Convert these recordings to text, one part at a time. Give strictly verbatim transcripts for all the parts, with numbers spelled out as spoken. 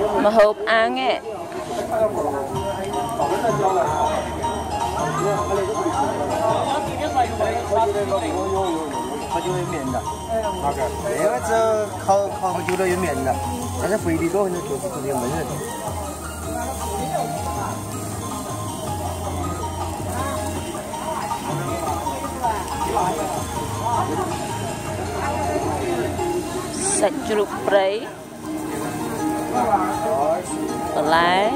mà hộp ăn ấy 烤酒有面的，那个只烤烤酒的有面的，但是肥的多，就是就是有焖人。 sạch chuột đấy ở lái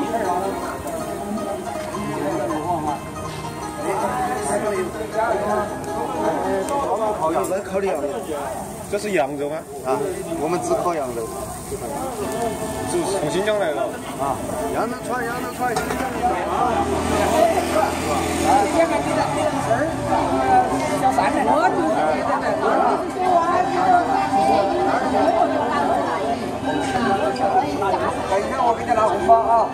烤羊肉，烤的羊肉， 这是羊肉吗？ 啊，我们只烤羊肉。 是从新疆来的。 啊，羊肉串，羊肉串，新疆的。小三的。改天我给你拿红包啊！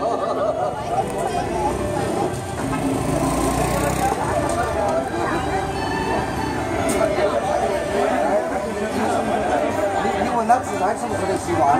你问他吃菜吃不吃得习惯？